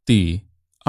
第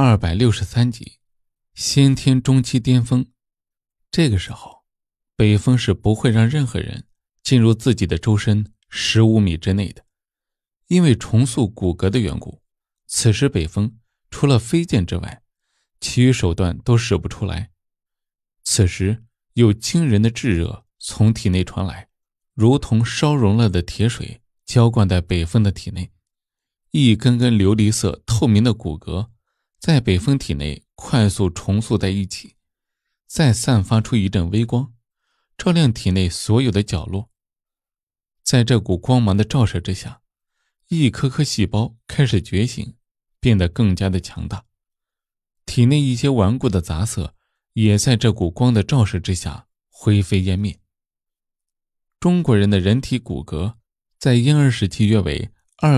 263集，先天中期巅峰。这个时候，北风是不会让任何人进入自己的周身15米之内的，因为重塑骨骼的缘故，此时北风除了飞剑之外，其余手段都使不出来。此时有惊人的炙热从体内传来，如同烧融了的铁水浇灌在北风的体内，一根根琉璃色透明的骨骼在北风体内快速重塑在一起，再散发出一阵微光，照亮体内所有的角落。在这股光芒的照射之下，一颗颗细胞开始觉醒，变得更加的强大。体内一些顽固的杂色也在这股光的照射之下灰飞烟灭。中国人的人体骨骼在婴儿时期约为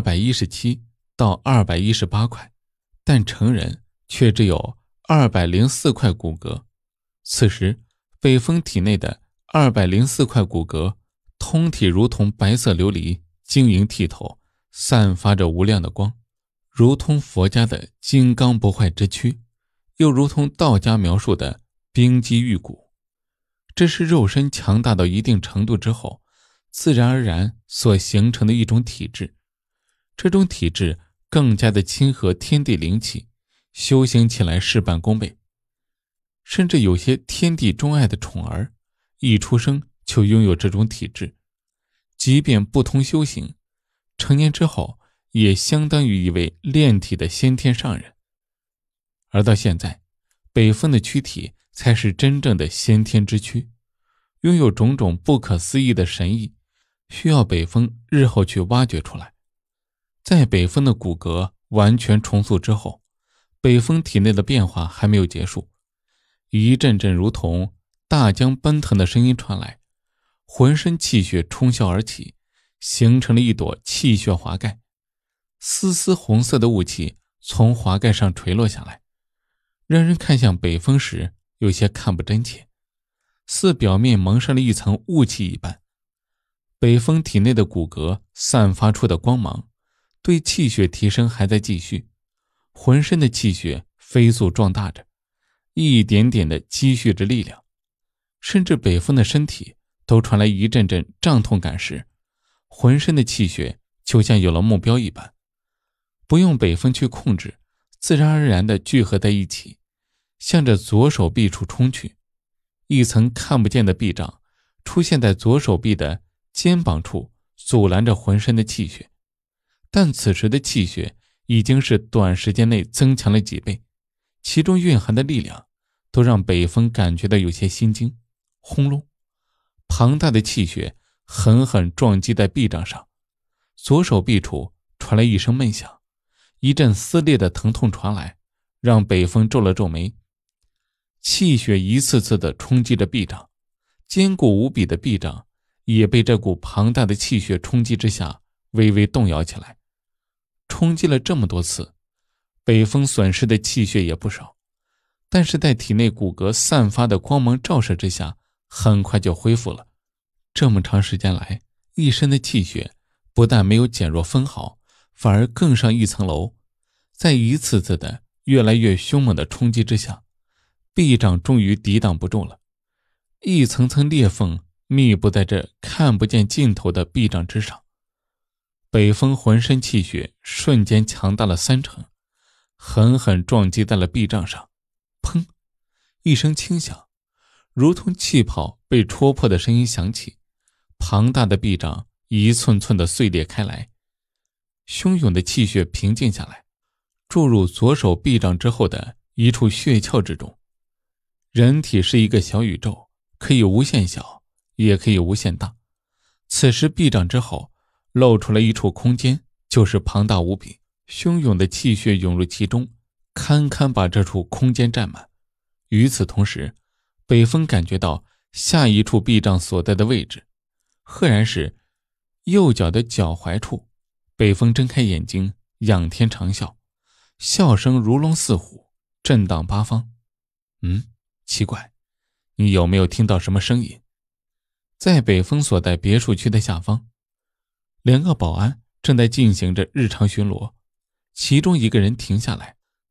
217到218块，但成人却只有204块骨骼。此时北风体内的204块骨骼通体如同白色琉璃，晶莹剔透，散发着无量的光，如同佛家的金刚不坏之躯，又如同道家描述的冰肌玉骨。这是肉身强大到一定程度之后自然而然所形成的一种体质。这种体质更加的亲和天地灵气，修行起来事半功倍。甚至有些天地钟爱的宠儿，一出生就拥有这种体质，即便不通修行，成年之后也相当于一位炼体的先天上人。而到现在，北风的躯体才是真正的先天之躯，拥有种种不可思议的神异，需要北风日后去挖掘出来。在北风的骨骼完全重塑之后，北风体内的变化还没有结束，一阵阵如同大江奔腾的声音传来，浑身气血冲霄而起，形成了一朵气血华盖。丝丝红色的雾气从华盖上垂落下来，让人看向北风时有些看不真切，似表面蒙上了一层雾气一般。北风体内的骨骼散发出的光芒对气血提升还在继续，浑身的气血飞速壮大着，一点点的积蓄着力量，甚至北风的身体都传来一阵阵胀痛感时，浑身的气血就像有了目标一般，不用北风去控制，自然而然地聚合在一起，向着左手臂处冲去。一层看不见的臂障出现在左手臂的肩膀处，阻拦着浑身的气血。但此时的气血已经是短时间内增强了几倍，其中蕴含的力量都让北风感觉到有些心惊。轰隆，庞大的气血狠狠撞击在臂障上，左手臂处传来一声闷响，一阵撕裂的疼痛传来，让北风皱了皱眉。气血一次次地冲击着臂障，坚固无比的臂障也被这股庞大的气血冲击之下微微动摇起来。冲击了这么多次，北风损失的气血也不少，但是在体内骨骼散发的光芒照射之下，很快就恢复了。这么长时间来，一身的气血不但没有减弱分毫，反而更上一层楼。在一次次的越来越凶猛的冲击之下，臂障终于抵挡不住了，一层层裂缝密布在这看不见尽头的臂障之上。北风浑身气血瞬间强大了3成，狠狠撞击在了臂障上。砰！一声轻响，如同气泡被戳破的声音响起，庞大的臂障一寸寸的碎裂开来。汹涌的气血平静下来，注入左手臂障之后的一处穴窍之中。人体是一个小宇宙，可以无限小，也可以无限大。此时臂障之后露出了一处空间，就是庞大无比，汹涌的气血涌入其中，堪堪把这处空间占满。与此同时，北风感觉到下一处臂障所在的位置，赫然是右脚的脚踝处。北风睁开眼睛，仰天长啸，笑声如龙似虎，震荡八方。奇怪，你有没有听到什么声音？在北风所在别墅区的下方，2个保安正在进行着日常巡逻，其中一个人停下来，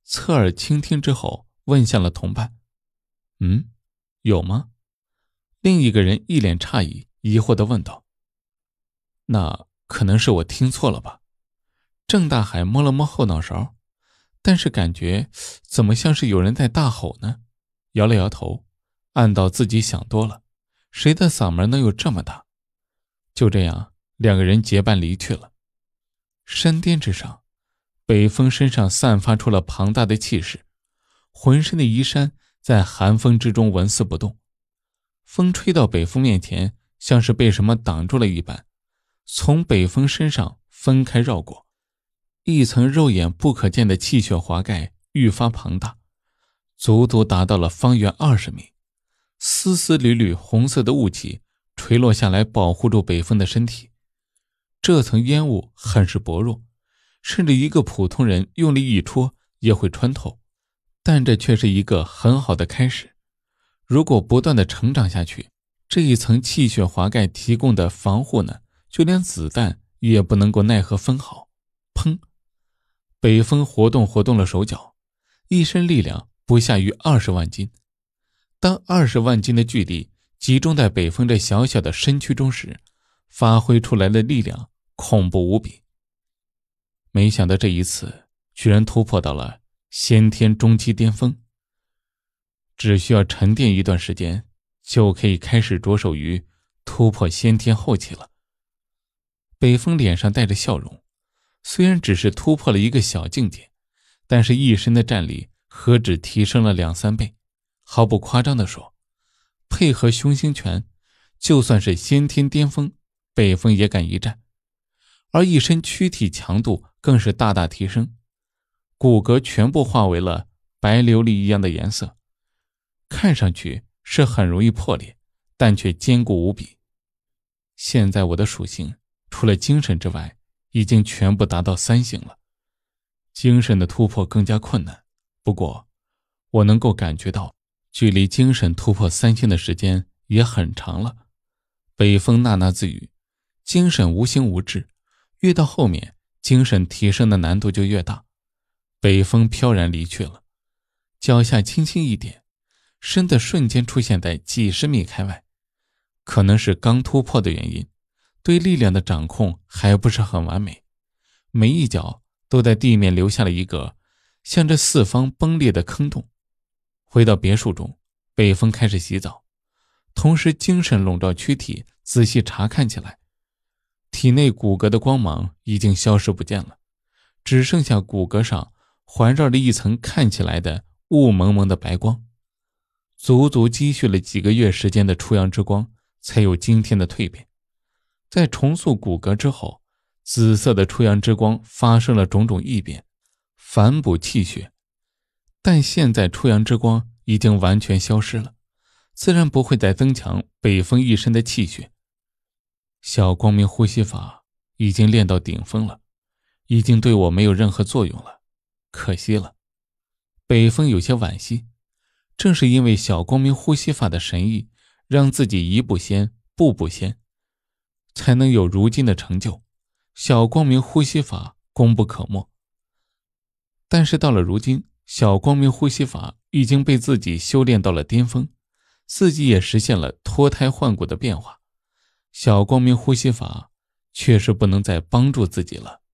侧耳倾听之后，问向了同伴：“有吗？”另一个人一脸诧异，疑惑地问道：“那可能是我听错了吧？”郑大海摸了摸后脑勺，但是感觉怎么像是有人在大吼呢？摇了摇头，暗道自己想多了，谁的嗓门能有这么大？就这样，两个人结伴离去了。山巅之上，北风身上散发出了庞大的气势，浑身的衣衫在寒风之中纹丝不动。风吹到北风面前，像是被什么挡住了一般，从北风身上分开绕过，一层肉眼不可见的气血华盖愈发庞大，足足达到了方圆20米。丝丝缕缕红色的雾气垂落下来，保护住北风的身体。这层烟雾很是薄弱，甚至一个普通人用力一戳也会穿透，但这却是一个很好的开始。如果不断的成长下去，这一层气血华盖提供的防护呢，就连子弹也不能够奈何分毫。砰！北风活动了手脚，一身力量不下于20万斤。当20万斤的巨力集中在北风这小小的身躯中时，发挥出来的力量恐怖无比。没想到这一次居然突破到了先天中期巅峰，只需要沉淀一段时间，就可以开始着手于突破先天后期了。北风脸上带着笑容，虽然只是突破了一个小境界，但是一身的战力何止提升了2-3倍。毫不夸张地说，配合凶星拳，就算是先天巅峰，北风也敢一战。而一身躯体强度更是大大提升，骨骼全部化为了白琉璃一样的颜色，看上去是很容易破裂，但却坚固无比。现在我的属性除了精神之外，已经全部达到3星了。精神的突破更加困难，不过我能够感觉到距离精神突破3星的时间也很长了。北风呐呐自语，精神无形无质，越到后面精神提升的难度就越大。北风飘然离去了，脚下轻轻一点，身子瞬间出现在几十米开外。可能是刚突破的原因，对力量的掌控还不是很完美，每一脚都在地面留下了一个向着四方崩裂的坑洞。回到别墅中，北风开始洗澡，同时精神笼罩躯体，仔细查看起来。体内骨骼的光芒已经消失不见了，只剩下骨骼上环绕着一层看起来的雾蒙蒙的白光。足足积蓄了几个月时间的初阳之光，才有今天的蜕变。在重塑骨骼之后，紫色的初阳之光发生了种种异变，反补气血。但现在初阳之光已经完全消失了，自然不会再增强北风一身的气血。小光明呼吸法已经练到顶峰了，已经对我没有任何作用了，可惜了。北风有些惋惜，正是因为小光明呼吸法的神意，让自己一步先步步先，才能有如今的成就。小光明呼吸法功不可没，但是到了如今，小光明呼吸法已经被自己修炼到了巅峰，自己也实现了脱胎换骨的变化。小光明呼吸法确实不能再帮助自己了。